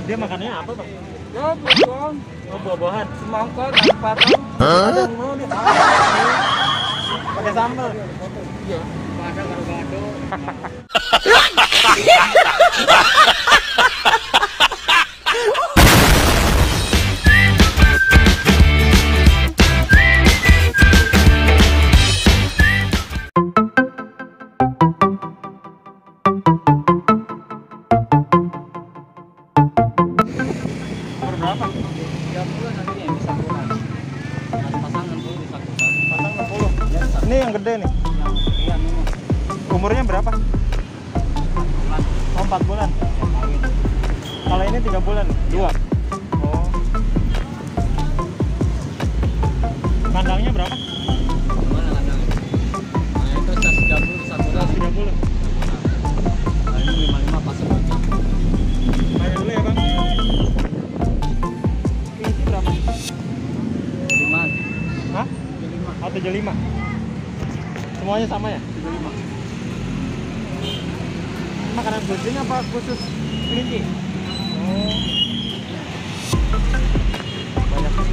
Dia makannya apa, Bang? Ya, buah-buahan. Oh, buah-buahan. Semangka, nasi padang. Ada yang mau nih. Pakai sambal. Iya. Ada gado-gado. Berapa? 30 nanti yang bisa kurang. Pasang 60 bisa kurang. Pasang 60. Ya, Ini yang gede nih. iya memang. Umurnya berapa? Oh, 4 bulan. Kalau ini 3 bulan, 2. Oh. Kandangnya berapa? Mana kandang? Nah, itu 130 bisa kurang. 30. Nah, ini 55 pasang aja. Tanya dulu ya, Bang. Isi berapa? 5. Hah? 5. Oh, 75. Semuanya sama ya? 75. Makanan kucing apa khusus kelinci? Oh. Banyak juga.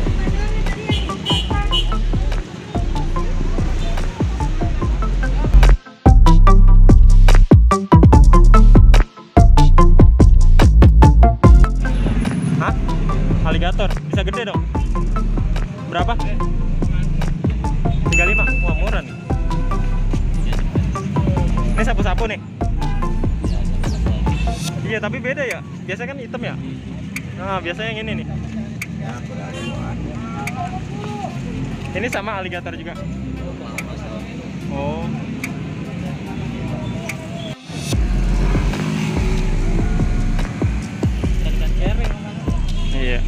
Hah? Aligator bisa gede dong? Berapa? 35. Wah, murah nih. Ini sapu-sapu nih. Iya, tapi beda ya. Biasanya kan hitam ya. Nah, biasanya yang ini nih. Ini sama aligator juga. Oh. Ikan kering. Iya.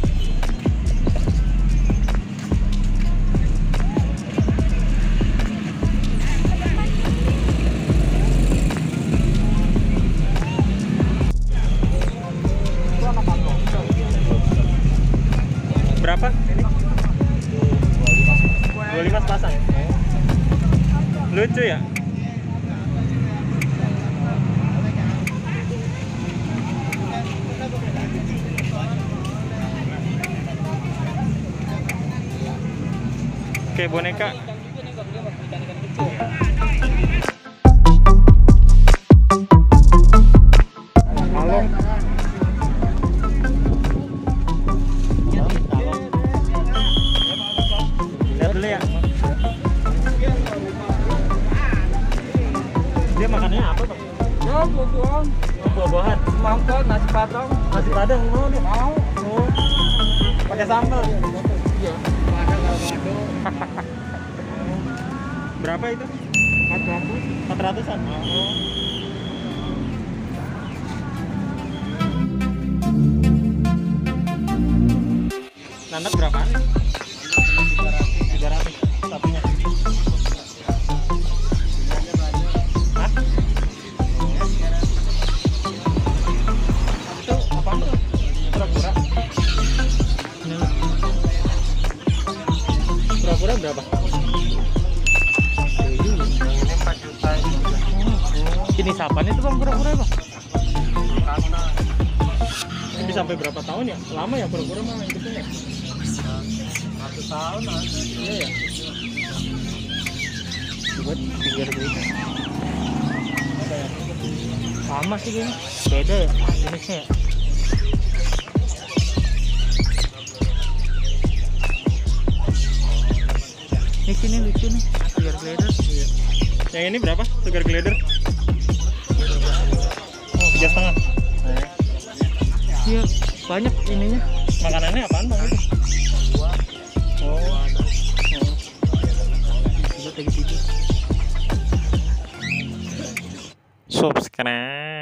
Berapa ini? 25 pasang. Lucu ya? Oke, boneka. Kalong. Lihat dulu ya. Dia makannya apa, Bang? Ya, buah-buahan. Oh, buah-buahan. Semangka, nasi padang. Nasi padang mau nih. Mau. Oh. Pakai sambal. Iya. Ada gado-gado. Berapa itu? 400. 400-an. Oh. Nanak berapaan? 300 satunya. Hah? Itu apaan tuh? Kura-kura? Kura-kura berapa? Ini 4 juta. Ini sapaan itu, Bang, kura-kura, Bang? Karena Ini sampai berapa tahun ya? Lama ya kura-kura mah hidupnya ya? 1 tahun ada. Iya ya? Buat 3.000. Sama sih kayaknya. Beda ya jenisnya ya? Ini sini lucu nih, sugar glider. Iya. Yang ini berapa? Sugar glider? Oh, 3,5. Iya, banyak ininya. Makanannya apaan, Bang? Oh. Subscribe.